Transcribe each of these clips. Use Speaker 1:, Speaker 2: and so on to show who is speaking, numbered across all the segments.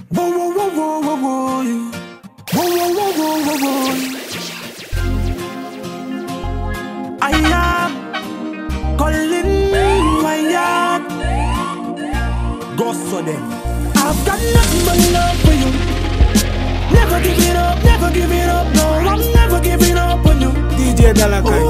Speaker 1: Whoa, whoa, whoa, whoa, whoa, whoa. Whoa, whoa, whoa, whoa, whoa, whoa. I am calling my yard. Go so then. I've got nothing but love for you. Never give it up, never give it up. No, I'm never giving up on you. DJ Dalakai.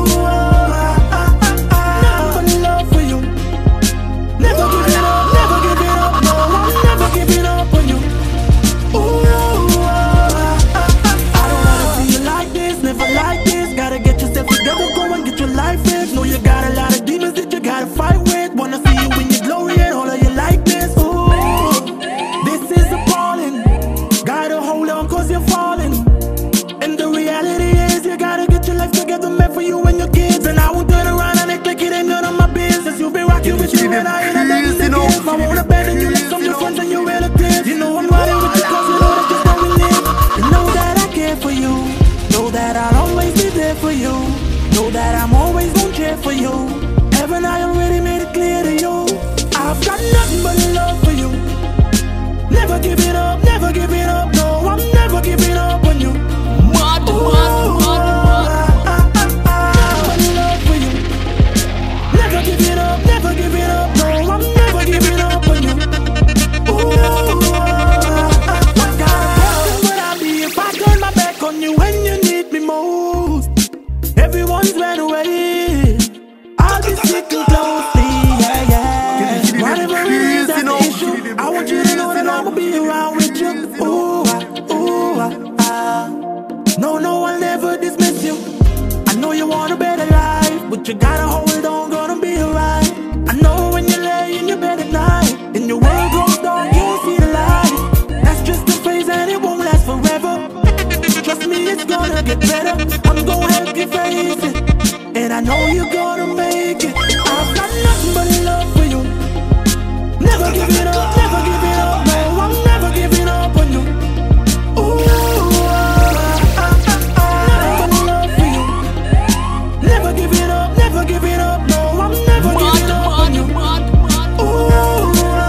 Speaker 1: Know you got a lot of demons that you gotta fight with. Wanna see you in your glory and all of you like this. Ooh, this is appalling. Gotta hold on cause you're falling. And the reality is you gotta get your life together, meant for you and your kids. And I won't turn around and act like it ain't none of my business. You've been rocking with you and I ain't nothing to give. I won't abandon you like some of your friends and your relatives. You know I'm riding with you cause you know that's just how we live. You know that I care for you. Know that I'll always be there for you. Know that I'm always gonna cheer for you. Heaven, I already made it clear to you. I've got nothing but love for you. Never give it up, never give it up. No, I'm never giving up on you. Nothing but love for you. Never give it up, never give it up. No, I'm never giving up on you. What kind of person would I be if I turn my back on you when you need me most? Everyone's ran away. I'll be sticking closely, yeah, yeah. Whatever it is, that's the issue. I want you to know that I'ma be around with you. Ooh, No, no, I'll never dismiss you. I know you want a better life, but you gotta hold on, gonna be alright. I know when you lay in your bed at night and your world goes dark, you see the light. That's just a phase and it won't last forever. Trust me, it's gonna get better. I'm gonna help you face it, and I know you're gonna make it. I've got nothing but love for you. Never give it up, never give it up. No, I'm never giving up on you. Ooh, nothing but love for you. Never give it up, never give it up. No, I'm never giving up on you. Ooh,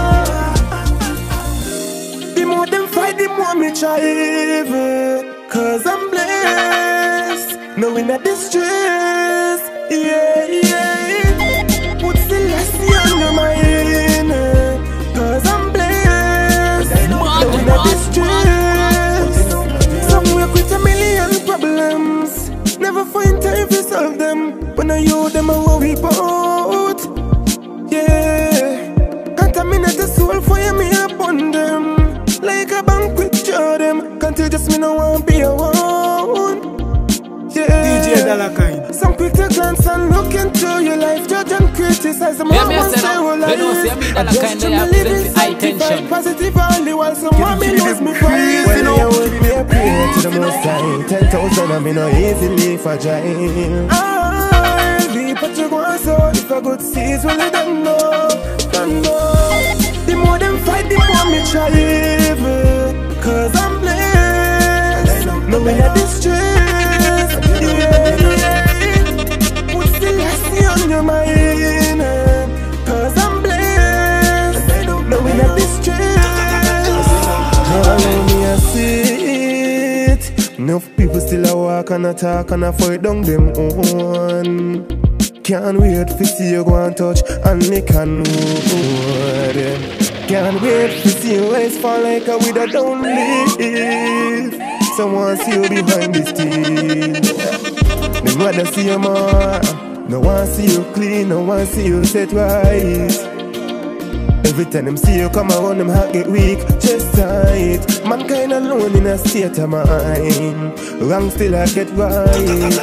Speaker 1: the more them fight, the more me try it. Cause I'm blessed, knowing that this stress, yeah, yeah, puts the lesson on my inner. Cause I'm blessed, knowing that this stress, somewhere with a million problems, never find time to solve them. When I you them I worry about, yeah, contaminate the soul for me upon them. Like a banquet, show them. Can't you just me no want be alone? Yeah. DJ Dalakai. Some quick to glance and look into your life, judge and criticize them.
Speaker 2: Yeah, me say no. We don't see me Dalakai. They have high tension.
Speaker 1: Positive only while someone me lose me praise. When you with me a prayer to the most high. 10,000 and me no easily fragile. Leave what you want so if a good sees well you don't know, don't know. The more them fight, the more me try live. Cause I'm blessed, knowing that this stress, yeah, yeah, puts the lesson on your mind. Cause I'm blessed, knowing that this stress, allow me a sit. Enough people still a walk and a talk and a fight down them own. Can't wait to see you go and touch and lick and move. Can't wait to see your eyes fall like a widow don't live. Someone see you behind this thing. They rather see you more. No one see you clean, no one see you set right. Every time them see you come around, them heart get weak, chest tight. Mankind alone in a state of mind. Wrong still I get right.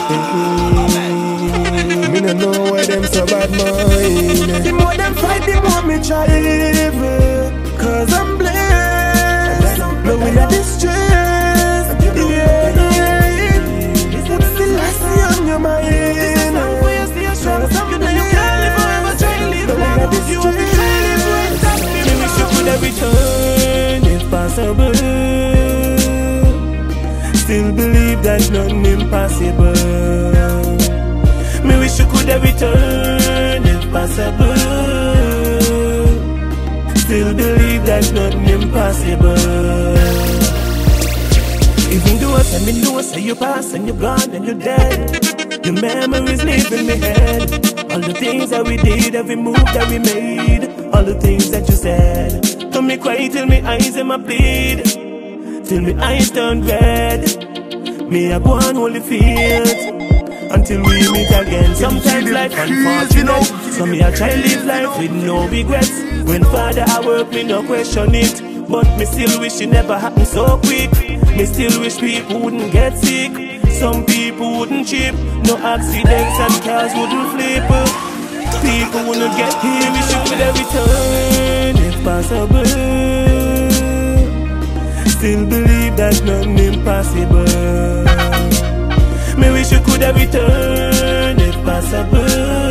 Speaker 1: Me no know why them so bad mind. The more them fight, the more me try live. Cause I'm blessed, knowing that this stress, yeah, yeah, puts the lesson on your mind. Cause I'm blessed, you can't live forever trying to live like you want to live with that. Me wish you could have returned if possible. Still believe that nothing impossible. Me wish you could have returned if possible. Still believe that nothing impossible. Even though I say me know, say you pass and you're gone and you're dead, your memories live in my head. All the things that we did, every move that we made, all the things that you said. Come me cry till me eyes and my bleed, till me eyes turn red. Me a go on holy field until we meet again. Sometimes life unfortunate, so me a try live life with no regrets. When Father I work, me no question it, but me still wish it never happened so quick. Me still wish people wouldn't get sick, some people wouldn't chip, no accidents and cars wouldn't flip. People wouldn't get here, wish you could have returned if possible. Still believe that nothing impossible. Me wish you could have returned if possible.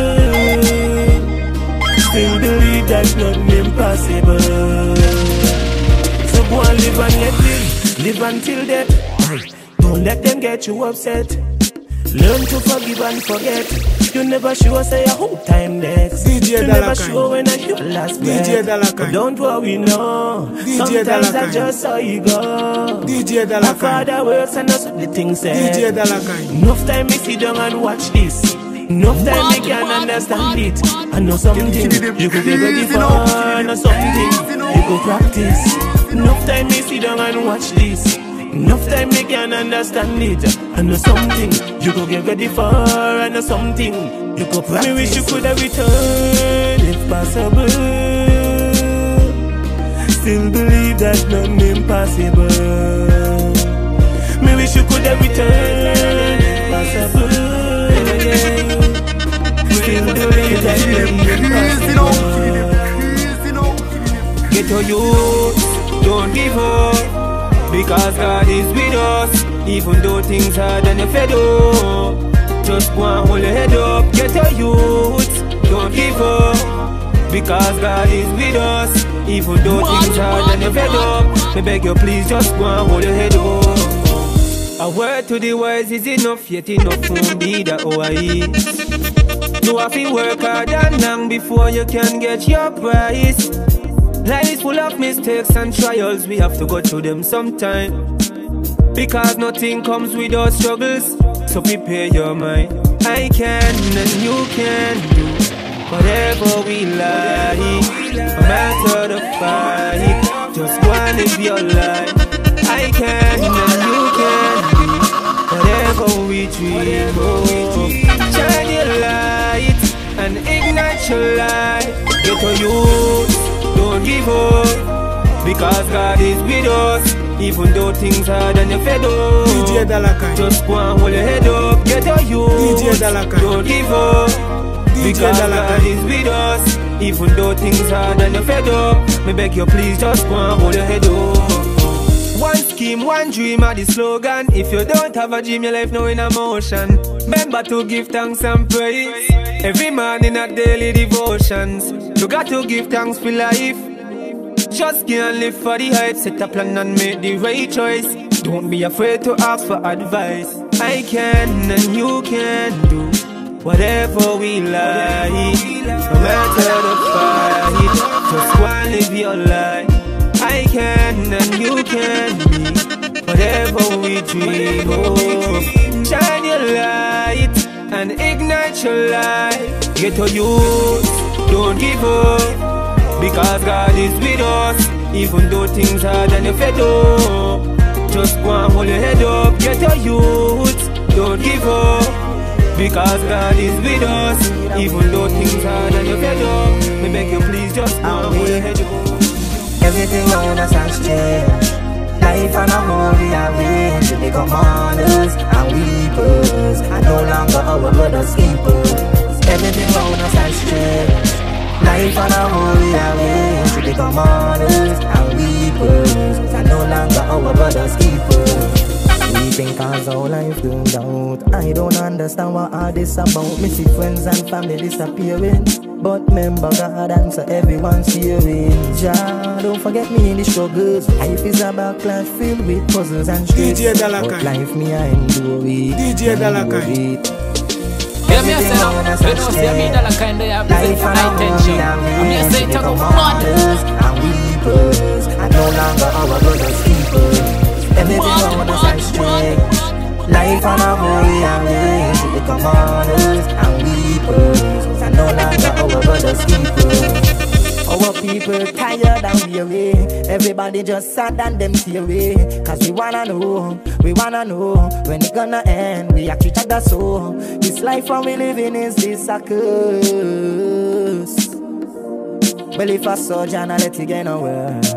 Speaker 1: Still believe that nothing impossible. So go and live and let live until death. Don't let them get you upset. Learn to forgive and forget. You never sure say I hope time next.
Speaker 3: DJ
Speaker 1: You never sure when I your last breath. But don't worry no, sometimes I just saw you go.
Speaker 3: DJ
Speaker 1: My father works and that's what the thing said.
Speaker 3: DJ Dalakai.
Speaker 1: Enough time me sit down and watch this. Enough time me can understand it. I know something you could get ready for. I know something you could practice. Enough time me sit down and watch this. Enough time me can understand it. I know something you could get ready for. I know something you could practice. Me wish you could have returned if possible. Still believe that nothing impossible. Me wish you could have returned if possible. Still believe that nothing impossible.
Speaker 4: Get your youth, don't give up. Because God is with us, even though things hard and you fed up. Just go and hold your head up. Get your youth, don't give up. Because God is with us, even though things hard and you fed up. Me beg you please just go and hold your head up. A word to the wise is enough, yet enough won't be the OIE. You have to work hard and long before you can get your prize. Life is full of mistakes and trials, we have to go through them sometime. Because nothing comes without struggles, so prepare your mind. I can and you can do whatever we like. No matter the fight, just go and live your life. I can and you can do whatever we dream of. Shine your light and ignite your light. Get to youth, don't give up, because God is with us, even though things hard and you fed up.
Speaker 3: DJ Dalakai.
Speaker 4: Just go and hold your head up, get your youth.
Speaker 3: DJ Dalakai.
Speaker 4: Don't give up, because God is with us, even though things hard and you fed up. Me beg you please just go and hold your head up. One scheme, one dream are the slogan. If you don't have a dream, your life now in a motion. Remember to give thanks and praise every morning at daily devotions. You got to give thanks for life. Just can't live for the hype. Set a plan and make the right choice. Don't be afraid to ask for advice. I can and you can do whatever we like. No matter the fight, just go and live your life. I can and you can be whatever we dream of. Shine your light and ignite your life. Get to youth, don't give up, because God is with us, even though things hard and you fed up. Just go and hold your head up. Get your youth, don't give up, because God is with us, even though things hard and you fed up. Me beg you please just go and hold your head up.
Speaker 5: Everything around us has changed. Life and a whole we are in to become mourners and weepers, and no longer our brothers keepers. Everything around us has changed. Life and a whole we are in to become mourners and weepers, and no longer our brothers keepers. Sleeping cause our life doomed out. I don't understand what all this about. Me see friends and family disappearing, but remember God answer everyone's hearing. Jah, don't forget me in the struggles. Life is a backlash filled with puzzles and stress.
Speaker 3: DJ Dalakai.
Speaker 5: But life me I endure it.
Speaker 3: DJ Dalakai.
Speaker 2: Yeah, me say no, we don't see me Dalakai and they have high tension. I'm here say talk about
Speaker 5: weepers, and no longer our brothers keepers. Everything on us and straight. Life on a hurry and we should become mourners and weepers, and no longer our brothers keepers. Our people tired and weary. Everybody just sad and them teary. Cause we wanna know when it gonna end. We are treat other so. This life how we living is this a curse. Well, if a surgeon I let it get no worse.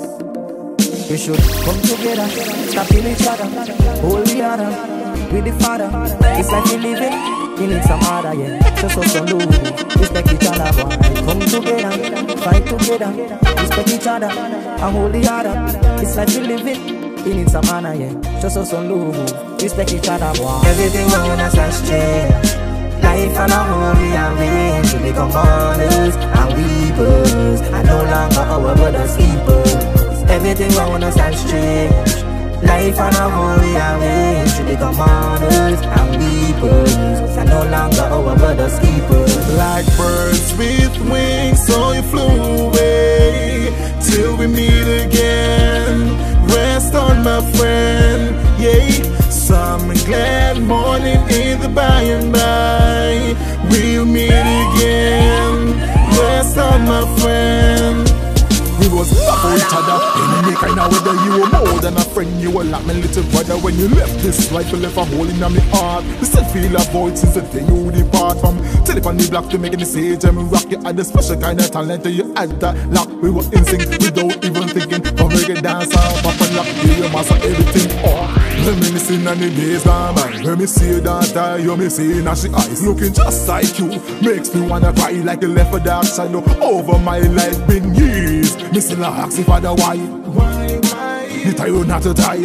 Speaker 5: We should come together, stop killing each other, hold the other, with the Father. It's like we living. We need some order, yeah. Just us some love, respect each other, boy. Come together, fight together, respect each other, and hold the other. It's like we living. We need some honor, yeah. Just us some love, respect each other, boy. Everything on us has changed. Life on a holy and we should become mourners and weepers, and no longer our brothers keepers. Everything around us has changed. Life on a holy and we should become mourners and weepers, and no longer our brothers keepers.
Speaker 1: Like birds with wings, so you flew away till we meet again. Rest on my friend, yeah. Some glad morning in the by and by. We'll meet again. Rest on my friend. We was love for each other in any kind of weather. You were more than a friend, you were like my little brother. When you left this life, you left a hole in my heart. You still feel a void since the day you depart. From telephone the block to making the stage and rock. You had a special kind of talent, you had that lock. We were in sync without even thinking. From reggae dancer, pop and lock, you master everything. Reminiscing on the days gone by. When me see you daughter, you me see now she eyes looking just like you. Makes me wanna cry like you left a dark shadow over my life. Been years. Me still ask if I the why. You tell you not to die.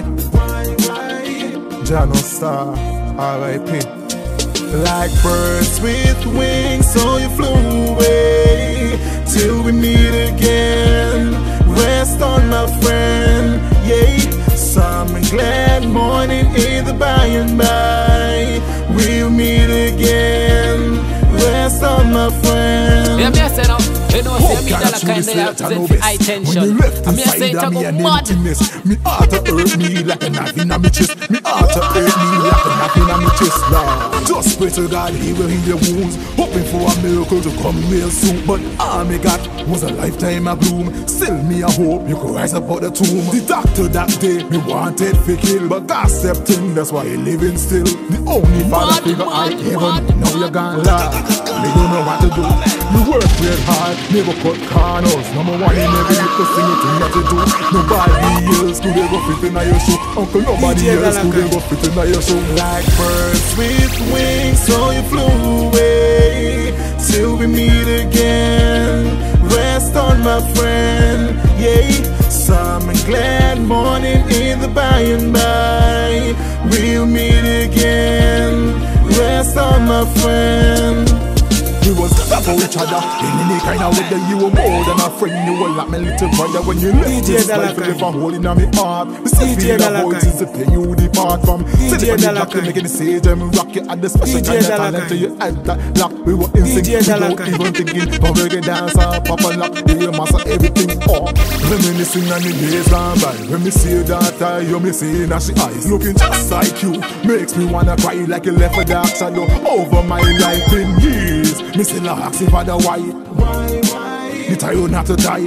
Speaker 1: Jano Star, R.I.P. Like birds with wings, so you flew away till we meet again. Rest on my friend, yeah. Some glad morning in the by and by. We'll meet again. Rest on my friend.
Speaker 2: Yeah, me I say now. You know, see me that kind of represent for high tension. And me I say it a go mad.
Speaker 1: Me heart to hurt me like a knife in my chest. Me heart to hurt me like a knife in my chest. Lord, just pray to God He will heal your wounds, hoping for a miracle to come real soon. But all me got was a lifetime of gloom. Still me I hope you could rise up out the tomb. The doctor that day me wanted to kill, but God stepped in, that's why he living still. The only father figure I ever. Now you're gone, Lord. Me don't know what to do. Me work real hard, never cut corners. Number one in every little single thing that you do. Nobody else could ever fit in your shoe. Uncle, nobody else could ever fit in your shoe. Like birds with wings, so you flew away till we meet again. Rest on my friend, yeah. Some glad morning in the by and by. We'll meet again. Rest on my friend. We was love for each other in any kind of weather. You were more than a friend, you were like my little brother. When you left this life, you left a hole in my heart. We still feel the voice since the day you depart from. Telephone the block, you making the stage and rock. You had the special kind of talent, you had that lock. We were in sync without even thinking. From reggae dancer, pop and lock, you master everything. Reminiscing on the days gone by. When me see your daughter, you me see now she eyes looking just like you. Makes me wanna cry like you left a dark shadow over my life in years. Me still ask if I the why. Me tell you not to die.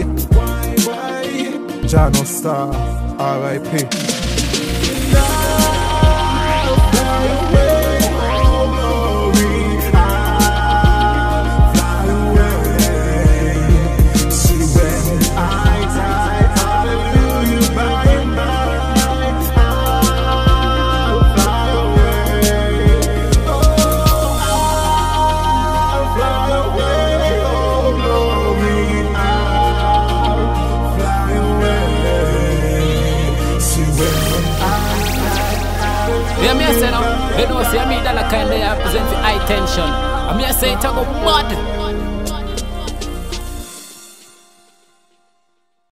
Speaker 1: Jano Star, R.I.P.
Speaker 2: Yeah, me I say now. You know, see me that kind of represent for high tension. And me I say it a go mad.